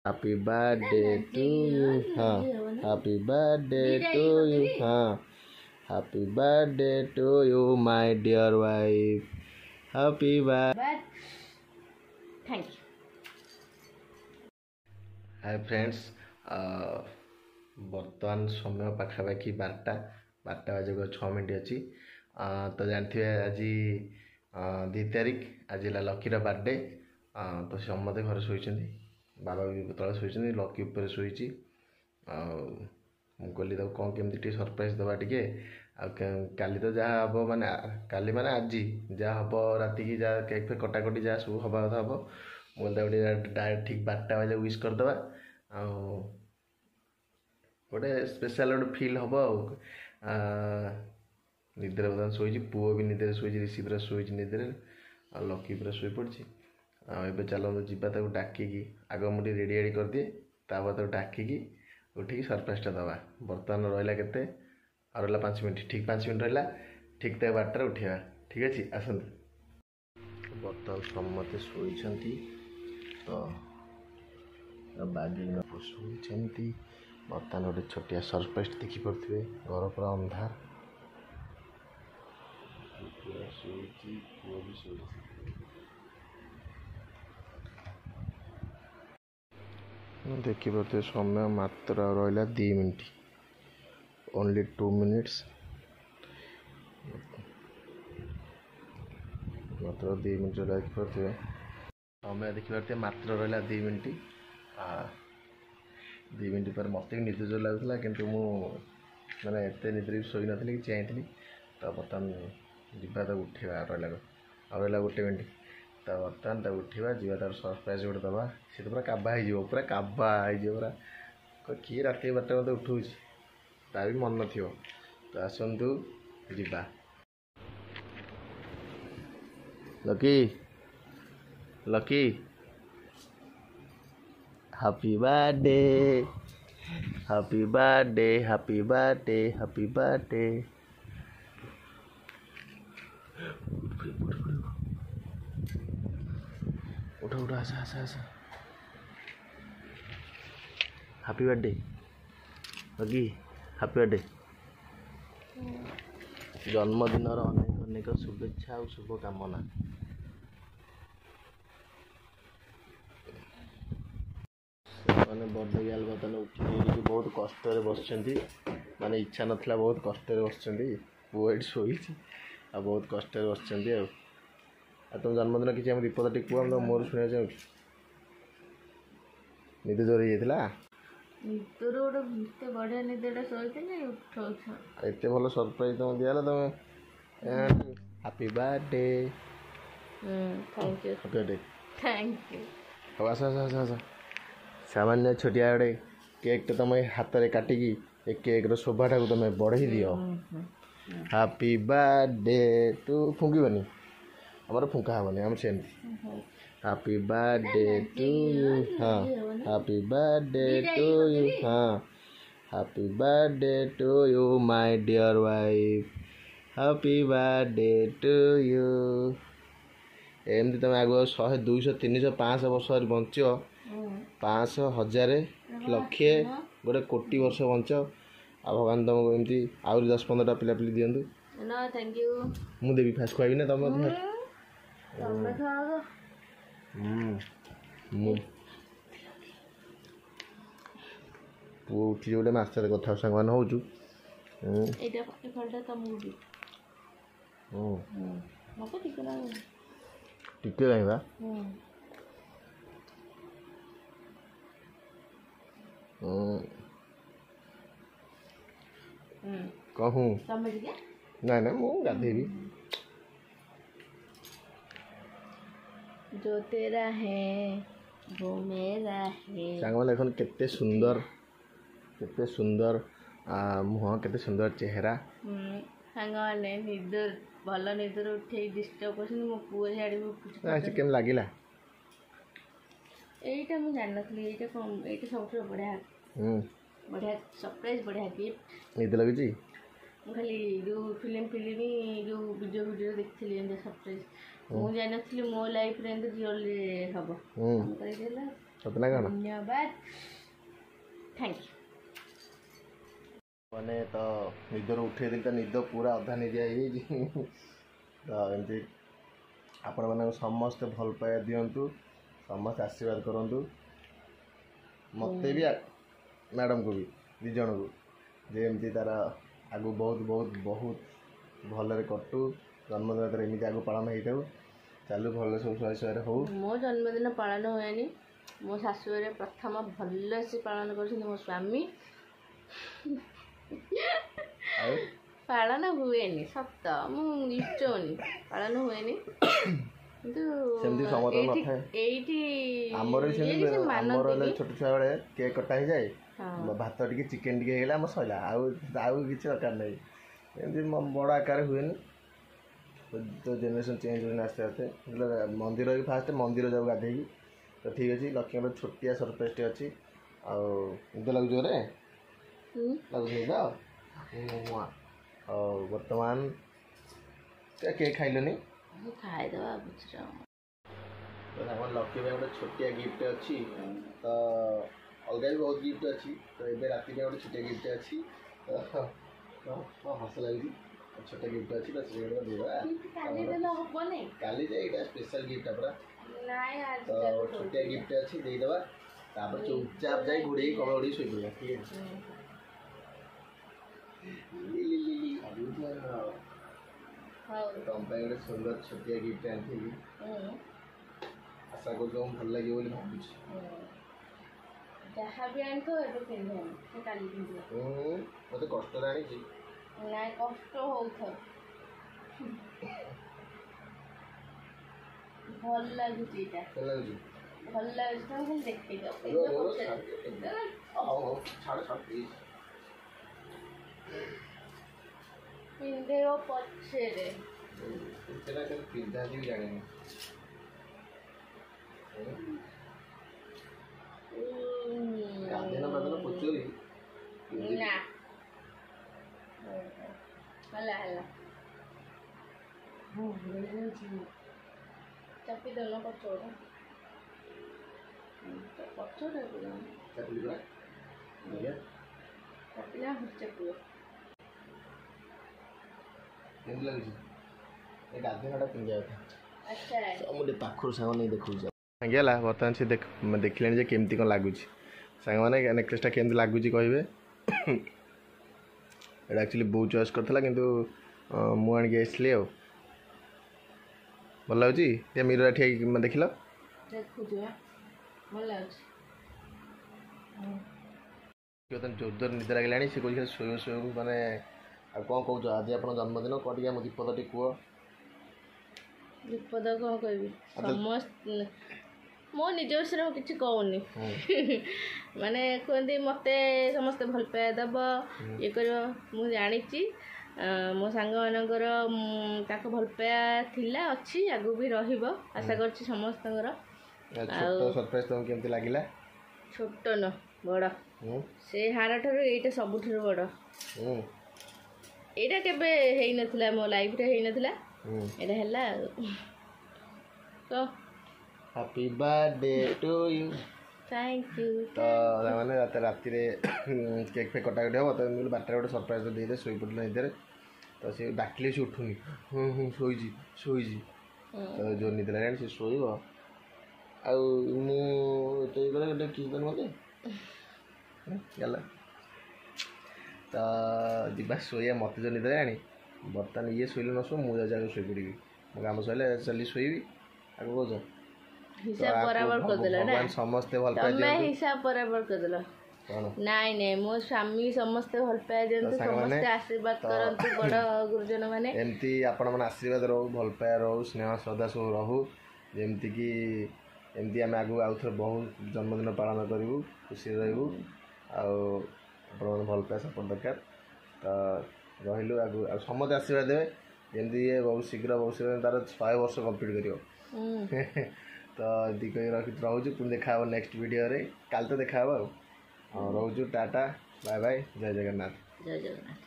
Happy birthday to you हाँ happy birthday to you हाँ happy birthday to you my dear wife happy birthday thank you. Hi friends बर्तमान समय पाखापाखि 12 बजे 6 minute अच्छी तो जानते हैं आज 2 तारीख आज है लकी बर्थडे तो समस्ते घर शोची बाबा भी तले शोची लकी उपर शोची कहली कौन केमती सरप्राइज दवा टे काली तो जहाँ हम माने काली माने आज जहाँ हम राति की जहाँ केक फेक कटाकटी जहाँ सब हवा कथा हम मुझे डायरेक्ट ठीक 12 बजे विश करदे गोटे स्पेशल गोटे फिल हम निद्रे बर्तमान शोची पुओ भी निद्रे शोची ऋषि पूरा शोची निद्रे आ लकी पूरा शोई पड़ी ए चलते जीवा डाकिकी आग मुझे रेडी रेडी कर दिए तापर डाकिकी उठिकी सरप्राइजटा दवा बर्तमान रहा के रहा 5 मिनट ठीक 5 मिनट रहा ठीक 12 उठा ठीक अच्छे आसतु बर्तमान समस्ते शोती तो बागी शोती बर्तमान गोटे छोटिया सरप्राइज देखिपे घर पूरा अंधार देखिपे समय मात्र रहा 2 मिनट ओनली 2 मिनिट्स मात्र 2 मिनट देखिपे समय देखिपे मात्र रहा 2 मिनट 2 मिनट पर मत निद जो लगुला कि मैंने एत निद्रे शोई नी कि चाहती तो बर्तमान जीवा उठा रहा 1 मिनट तो बर्तमान उठा जीवा तार सरप्राइज गोटे दवा सी तो पूरा काबा हो पूरा काबा पूरा किए रात 12 मत उठू तार भी मन न तो आसतु जीवा lucky lucky happy birthday happy birthday happy birthday happy birthday उठा उठा आसा आसा आसा happy birthday lucky happy birthday जन्मदिन अनेक अनेक शुभेच्छा और शुभकामना मैंने बर्थडे गाल बर्तमान उठी बहुत कष्ट बस माने इच्छा नाला बहुत कष्ट बस पुओ ये शोई आ बहुत कष्ट बस तुम जन्मदिन किसी विपद टी कह मोर शुणा चाहूँ निद जोर हो एत भल सरप्राइज तुम दिगला तुम happy birthday thank you happy birthday thank you अब आस आस आस आस सामान्य छोटिया गोटे केक तो तुम हाथ में काटिकी ए केक शोभाटा को तुम बढ़ई दियो हैप्पी बर्थडे टू फुंकबनी हमारे फुंका हेनी आम सेमती हैप्पी बर्थडे टू यू हाँ हैप्पी बर्थडे टू यू हाँ happy birthday to you my dear wife happy birthday to you एमती तुम आग 100 200 300 500 वर्ष बंच 500 1000 लक्षे गोटे कोटी वर्ष बंच आ भगवान तुमको एमती आहरी 10-15टा पिला पिली दिंतु थैंक यू मुझे देवी फास्ट खुआबी ना तुम पुओ उठी गोटे मसर कथा सांग मान हो टिके गाइबा कहूँ ना ना मु गाधेबी जो तेरा है वो मेरा है सांग मैंने एखन केते सुंदर मुह केते सुंदर चेहरा सांग मैंने निदर भल निदर उठे डिस्टर्ब कर मो पुओ झाड़ी केम लागिला एटा मु जान नथली एटा कम एटा सबसे बढ़िया बढ़िया सरप्राइज बढ़िया गिफ्ट निद लगी खाली जो फिल्म जो वीडियो देखी सरप्राइज मुझे जानी मो लाइफ रे जल्दी हम सतना कौन धन्यवाद थैंक यू मैंने तो निदर उठे तो निद पूरा अधा निदिया तो एमती आपण मैंने समस्ते भल पाया दिंतु समस्त आशीर्वाद करूँ मत भी मैडम को भी दी जन को जमी तार आगु बहुत बहुत बहुत भलरे कटू जन्मदिन एमती आगु पालन हो चालू भल सब शुआ शुआ हो मो जन्मदिन पालन हुए मो शाशुरे प्रथम भल से पालन कर मो स्वामी पालन हुए सत मुझोनी पालन हुए छोट छुआ बेले केक कटा ही जाए भात टे चिकेन टे सैला आउ किसी दरकार नहीं एमती बड़ आकार हुए तो जेनेरेशन चेंज होने आस्ते आस्ते मंदिर भी फास्ट मंदिर जाऊ गाधे तो ठीक अच्छे लक्ष्मी छोटिया सरप्राइज टे अच्छी आद लगुच रे लगुच तो बर्तमान केक खाइलनि खाईदवा लकी भाई गोटे छोटिया गिफ्ट अच्छी तो अलग भी बहुत गिफ्ट अच्छी तो ये राति में गोटे छोटिया गिफ्ट अच्छी तो हस लगे छोटा गिफ्ट अच्छी तो काली स्पेशल गिफ्ट पूरा तो छोटिया गिफ्ट अच्छी देदेवा तापर चुपचाप जाए घोड़े कम उड़ी शोई पड़ा ठीक है तुम गोटे सुंदर छोटिया गिफ्ट आनी आशा कर भल लगे बोली भावुँ जहाँ भी आनी तो मत कष्ट आनी ना कष्ट हो भल लगुच भल लगुच देखे पिंधे पछे पिंधा भी जाने गाधेन पाधन पचोरी ना हला हला चापी दोनों पचोड़ा पचोड़ा चापली का चापीला चापी केमती लगे गाधेनटा पिंधा था अच्छा मुझे पाखर सांग नहीं देखा सांगेला बर्तमान से देखिले जे केमती कौन लगुच सांग मैंने नेकलेसटा केमती लगुच कहे एटा एक्चुअली बो चॉइस करता कि मुझे आसली भल लगुच ये मिरर ठीक देख लो जोरदार निद लगे सी कह शोय शोय मैंने आ कौन कौच आज आप जन्मदिन कौन टे मो दीपद टे कह विपद कौन कह समस्त मो निज विषय किसी कहूनी माने कहते मत समस्ते भल पाया दब ये कर मुझे जानी मो सांग मानकर भल पाया थिला अच्छी आगु भी रहिबो आशा करछि समस्त सरप्राइज तुम केमती लागिला छोट न बड़ से हार ठारू एटा सबुठारू बड़ एटा केबे हेई नथिला मो लाइफ रे हेई नथिला एटा हैला तो happy birthday to you thank you तो मैंने राति केक फेक कटाकटी हम तो मुझे बारटा गोटे सरप्राइज देदे शोई पड़े निदे तो सी डाकिले से उठुनी शोची शोची तो जो निद लगे सी शोब आगे किस दिन मत गला तो जीवा शोया मत जो निद लगे बर्तमान ये शोले न शो मुझे जाके शोई पड़ी मो काम सैले चली शोबी आगे कौच हिसाब बराबर कर देला ना समस्ते भल पाए तमे हिसाब बराबर कर देला नाई नहीं मो स्वामी समस्ते भल पाए जंतु समस्ते आशीर्वाद करंतु बड़ गुरुजन माने एमती आपण मन आशीर्वाद रहू भल पाए रहू स्नेह श्रद्धा सब रहू जेमती कि एमती आम आगु आउ थे बहुत जन्मदिन पालन करूँ खुशी रहू भल पाए सपोर्ट दरकार तो रही आगु समस्त आशीर्वाद देवे जमी ये बहुत शीघ्र तार 100 वर्ष कंप्लीट कर तो ये रखी रोचु पुणी देखा नेक्स्ट वीडियो रे काल तो देखा रोचु टाटा बाय बाय जय जगन्नाथ।